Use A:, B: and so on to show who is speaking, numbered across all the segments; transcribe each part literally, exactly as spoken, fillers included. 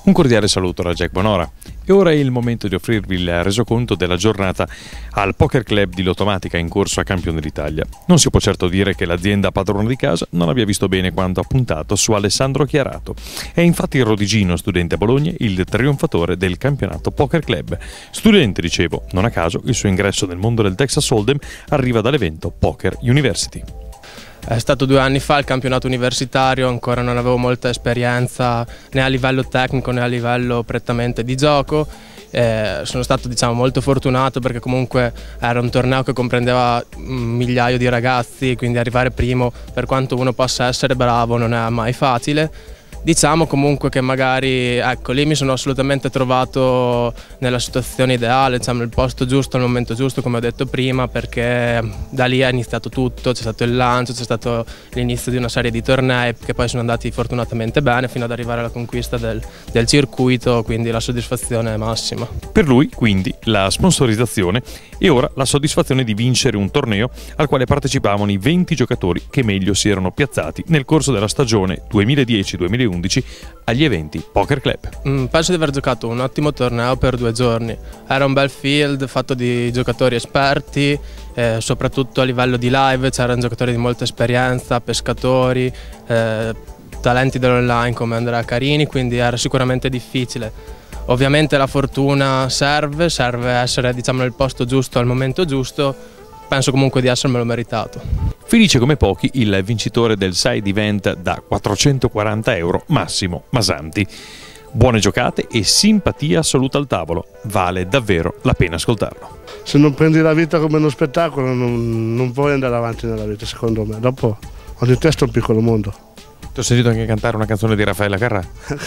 A: Un cordiale saluto da Jack Bonora e ora è il momento di offrirvi il resoconto della giornata al Poker Club di Lottomatica in corso a Campione d'Italia. Non si può certo dire che l'azienda padrona di casa non abbia visto bene quanto ha puntato su Alessandro Chiarato. È infatti il Rodigino, studente a Bologna, il trionfatore del campionato Poker Club. Studente, dicevo, non a caso il suo ingresso nel mondo del Texas Hold'em arriva dall'evento Poker University.
B: È stato due anni fa il campionato universitario, ancora non avevo molta esperienza né a livello tecnico né a livello prettamente di gioco. Eh, sono stato diciamo, molto fortunato perché comunque era un torneo che comprendeva un migliaio di ragazzi, quindi arrivare primo, per quanto uno possa essere bravo, non è mai facile. Diciamo comunque che magari, ecco, lì mi sono assolutamente trovato nella situazione ideale, diciamo, nel posto giusto, al momento giusto, come ho detto prima, perché da lì è iniziato tutto, c'è stato il lancio, c'è stato l'inizio di una serie di tornei che poi sono andati fortunatamente bene fino ad arrivare alla conquista del, del circuito, quindi la soddisfazione è massima.
A: Per lui, quindi, la sponsorizzazione e ora la soddisfazione di vincere un torneo al quale partecipavano i venti giocatori che meglio si erano piazzati nel corso della stagione duemiladieci duemilaundici agli eventi Poker Club.
B: Mm, penso di aver giocato un ottimo torneo per due giorni. Era un bel field fatto di giocatori esperti, eh, soprattutto a livello di live c'erano giocatori di molta esperienza, pescatori, eh, talenti dell'online come Andrea Carini, quindi era sicuramente difficile. Ovviamente la fortuna serve, serve essere diciamo, nel posto giusto al momento giusto, penso comunque di essermelo meritato.
A: Felice come pochi il vincitore del side event da quattrocentoquaranta euro, Massimo Masanti. Buone giocate e simpatia assoluta al tavolo, vale davvero la pena ascoltarlo.
C: Se non prendi la vita come uno spettacolo non, non puoi andare avanti nella vita, secondo me. Dopo ogni testo è un piccolo mondo.
A: Ti ho sentito anche cantare una canzone di Raffaella Carrà.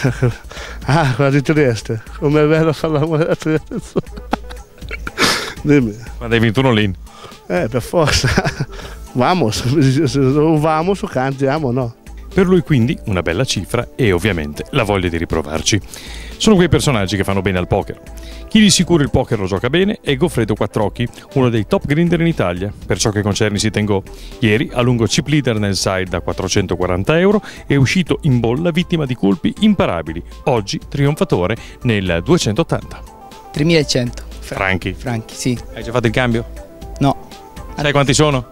C: Ah, quella di Trieste. Com'è bello fare l'amore a Trieste. Dimmi.
A: Quando hai vinto un all-in?
C: Eh, per forza. Vamos, o vamos o cantiamo, no?
A: Per lui quindi una bella cifra e ovviamente la voglia di riprovarci. Sono quei personaggi che fanno bene al poker. Chi di sicuro il poker lo gioca bene è Goffredo Quattrocchi, uno dei top grinder in Italia. Per ciò che concerne Sit and Go, ieri a lungo chip leader nel side da quattrocentoquaranta euro è uscito in bolla vittima di colpi imparabili. Oggi trionfatore nel duecentottanta.
D: tremilacento.
A: Franchi.
D: Franchi, sì.
A: Hai già fatto il cambio?
D: No.
A: Sai quanti sono?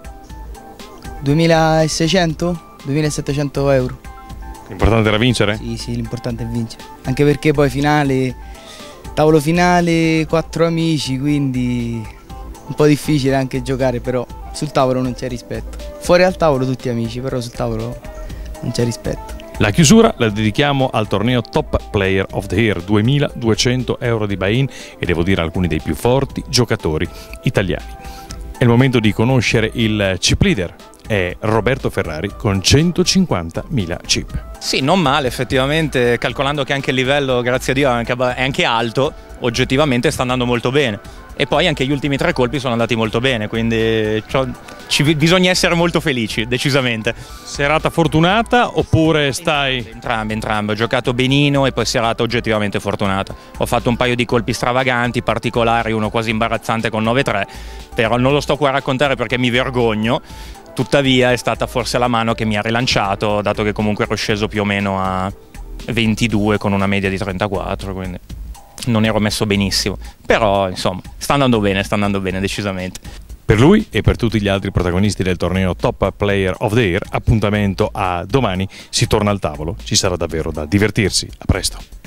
D: duemilaseicento? duemilasettecento euro.
A: L'importante era vincere?
D: Sì, sì, l'importante è vincere. Anche perché poi finale, tavolo finale, quattro amici, quindi un po' difficile anche giocare, però sul tavolo non c'è rispetto. Fuori al tavolo tutti amici, però sul tavolo non c'è rispetto.
A: La chiusura la dedichiamo al torneo Top Player of the Year, duemiladuecento euro di buy-in e devo dire alcuni dei più forti giocatori italiani. È il momento di conoscere il chip leader, è Roberto Ferrari con centocinquantamila chip.
E: Sì, non male effettivamente, calcolando che anche il livello, grazie a Dio, è anche alto, oggettivamente sta andando molto bene. E poi anche gli ultimi tre colpi sono andati molto bene, quindi ci, bisogna essere molto felici, decisamente.
A: Serata fortunata oppure stai...
E: Entrambe, entrambe, ho giocato benino e poi serata oggettivamente fortunata. Ho fatto un paio di colpi stravaganti, particolari, uno quasi imbarazzante con nove tre, però non lo sto qua a raccontare perché mi vergogno. Tuttavia è stata forse la mano che mi ha rilanciato, dato che comunque ero sceso più o meno a ventidue con una media di trentaquattro, quindi non ero messo benissimo. Però insomma, sta andando bene, sta andando bene decisamente.
A: Per lui e per tutti gli altri protagonisti del torneo Top Player of the Year, appuntamento a domani, si torna al tavolo, ci sarà davvero da divertirsi. A presto.